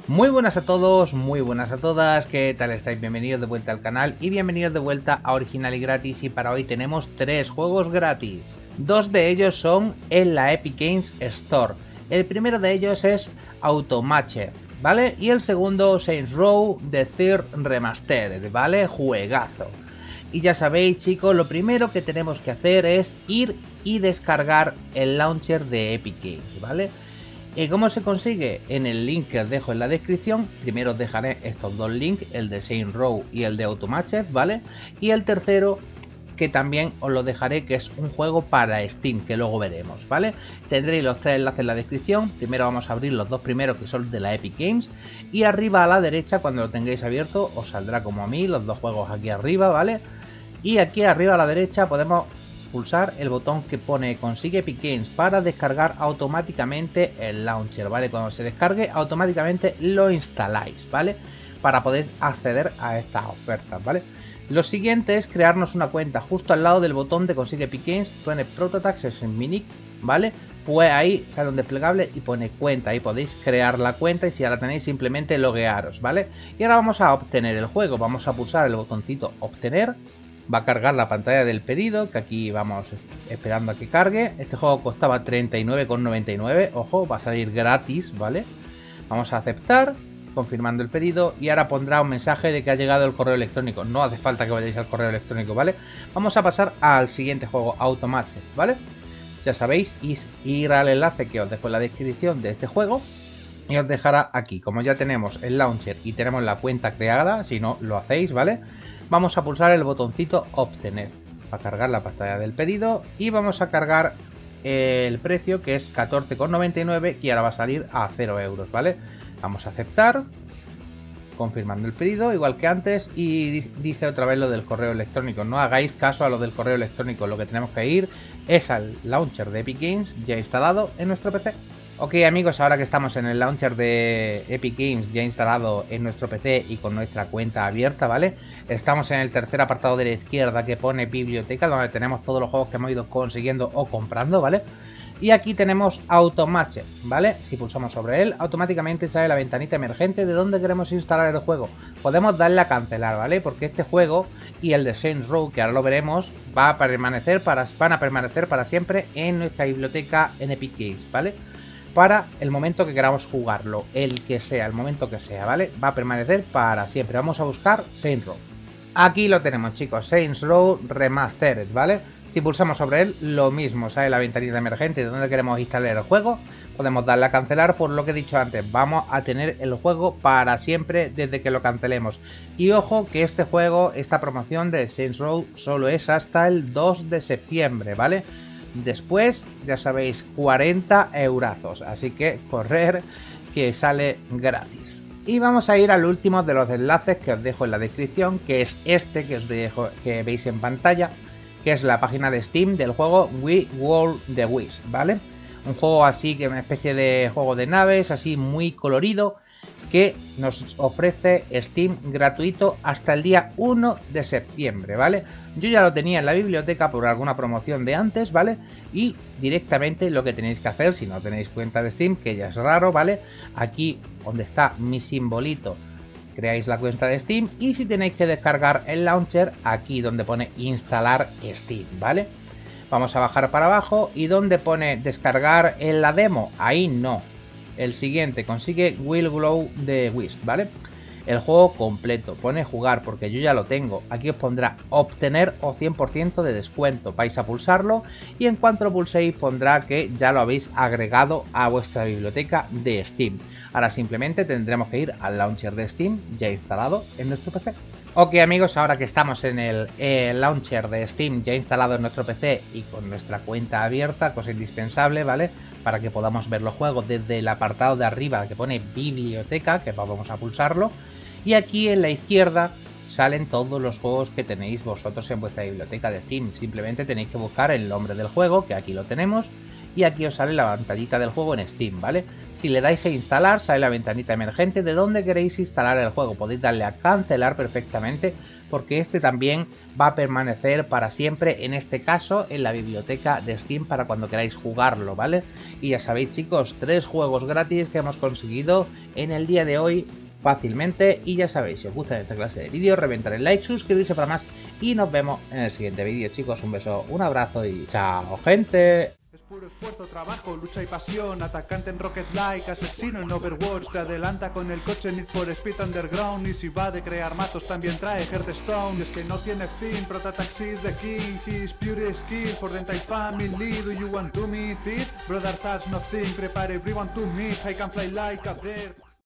Muy buenas a todos, muy buenas a todas, ¿qué tal estáis? Bienvenidos de vuelta al canal y bienvenidos de vuelta a Original y Gratis, y para hoy tenemos 3 juegos gratis. 2 de ellos son en la Epic Games Store. El primero de ellos es Automatcher, ¿vale? Y el segundo Saints Row The Third Remastered, ¿vale? Juegazo. Y ya sabéis, chicos, lo primero que tenemos que hacer es ir y descargar el launcher de Epic Games, ¿vale? ¿Y cómo se consigue? En el link que os dejo en la descripción. Primero os dejaré estos dos links, el de Saints Row y el de Automatcher, ¿vale? Y el tercero, que también os lo dejaré, que es un juego para Steam, que luego veremos, ¿vale? Tendréis los 3 enlaces en la descripción. Primero vamos a abrir los 2 primeros, que son de la Epic Games, y arriba a la derecha, cuando lo tengáis abierto, os saldrá como a mí, los 2 juegos aquí arriba, ¿vale? Y aquí arriba a la derecha podemos pulsar el botón que pone consigue Epic Games para descargar automáticamente el launcher, ¿vale? Cuando se descargue automáticamente lo instaláis, ¿vale? Para poder acceder a estas ofertas, ¿vale? Lo siguiente es crearnos una cuenta justo al lado del botón de consigue Epic Games, pone Prototax, es en mi nick, ¿vale? Pues ahí sale un desplegable y pone cuenta, ahí podéis crear la cuenta y si ya la tenéis simplemente loguearos, ¿vale? Y ahora vamos a obtener el juego, vamos a pulsar el botoncito obtener. Va a cargar la pantalla del pedido, que aquí vamos esperando a que cargue. Este juego costaba 39,99, ojo, va a salir gratis, ¿vale? Vamos a aceptar, confirmando el pedido, y ahora pondrá un mensaje de que ha llegado el correo electrónico. No hace falta que vayáis al correo electrónico, ¿vale? Vamos a pasar al siguiente juego, Automatcher, ¿vale? Ya sabéis, ir al enlace que os dejo en la descripción de este juego y os dejará aquí. Como ya tenemos el launcher y tenemos la cuenta creada, si no lo hacéis, ¿vale? Vamos a pulsar el botoncito obtener para cargar la pantalla del pedido y vamos a cargar el precio, que es 14,99, y ahora va a salir a 0 euros, ¿vale? Vamos a aceptar, confirmando el pedido igual que antes, y dice otra vez lo del correo electrónico. No hagáis caso a lo del correo electrónico, lo que tenemos que ir es al launcher de Epic Games ya instalado en nuestro PC. Ok, amigos, ahora que estamos en el launcher de Epic Games ya instalado en nuestro PC y con nuestra cuenta abierta, ¿vale? Estamos en el tercer apartado de la izquierda que pone biblioteca, donde tenemos todos los juegos que hemos ido consiguiendo o comprando, ¿vale? Y aquí tenemos Automatcher, ¿vale? Si pulsamos sobre él, automáticamente sale la ventanita emergente de donde queremos instalar el juego. Podemos darle a cancelar, ¿vale? Porque este juego y el de Saints Row, que ahora lo veremos, van a permanecer para siempre en nuestra biblioteca en Epic Games, ¿vale? Para el momento que queramos jugarlo, el que sea, el momento que sea, ¿vale? Va a permanecer para siempre. Vamos a buscar Saints Row. Aquí lo tenemos, chicos, Saints Row Remastered, ¿vale? Si pulsamos sobre él, lo mismo, sale la ventanita emergente de donde queremos instalar el juego. Podemos darle a cancelar, por lo que he dicho antes, vamos a tener el juego para siempre desde que lo cancelemos. Y ojo que este juego, esta promoción de Saints Row solo es hasta el 2 de septiembre, ¿vale? Después, ya sabéis, 40 eurazos, así que correr, que sale gratis. Y vamos a ir al último de los enlaces que os dejo en la descripción, que es este que os dejo, que veis en pantalla, que es la página de Steam del juego We World the Wish, ¿vale? Un juego así, que una especie de juego de naves, así muy colorido, que nos ofrece Steam gratuito hasta el día 1 de septiembre, ¿vale? Yo ya lo tenía en la biblioteca por alguna promoción de antes, ¿vale? Y directamente lo que tenéis que hacer, si no tenéis cuenta de Steam, que ya es raro, ¿vale? Aquí donde está mi simbolito, creáis la cuenta de Steam, y si tenéis que descargar el launcher, aquí donde pone instalar Steam, ¿vale? Vamos a bajar para abajo y donde pone descargar en la demo, ahí no. El siguiente, consigue Will Glow the Wish, ¿vale? El juego completo, pone jugar porque yo ya lo tengo. Aquí os pondrá obtener o 100% de descuento. Vais a pulsarlo y en cuanto lo pulséis pondrá que ya lo habéis agregado a vuestra biblioteca de Steam. Ahora simplemente tendremos que ir al launcher de Steam ya instalado en nuestro PC. Ok, amigos, ahora que estamos en el launcher de Steam ya instalado en nuestro PC y con nuestra cuenta abierta, cosa indispensable, ¿vale? Para que podamos ver los juegos desde el apartado de arriba que pone biblioteca, que vamos a pulsarlo. Y aquí en la izquierda salen todos los juegos que tenéis vosotros en vuestra biblioteca de Steam. Simplemente tenéis que buscar el nombre del juego, que aquí lo tenemos, y aquí os sale la pantallita del juego en Steam, ¿vale? Si le dais a instalar, sale la ventanita emergente de donde queréis instalar el juego. Podéis darle a cancelar perfectamente, porque este también va a permanecer para siempre, en este caso en la biblioteca de Steam, para cuando queráis jugarlo, ¿vale? Y ya sabéis, chicos, 3 juegos gratis que hemos conseguido en el día de hoy fácilmente. Y ya sabéis, si os gusta esta clase de vídeos, reventar el like, suscribirse para más y nos vemos en el siguiente vídeo, chicos. Un beso, un abrazo y chao, gente. Puro esfuerzo, trabajo, lucha y pasión. Atacante en Rocket Like, asesino en Overwatch. Te adelanta con el coche Need for Speed Underground. Y si va de crear matos también trae Hearthstone. Y es que no tiene fin, Prota Taxis the king. His pure skill for the entire family. Do you want to meet it? Brother, that's nothing, prepare everyone to meet. I can fly like a bird.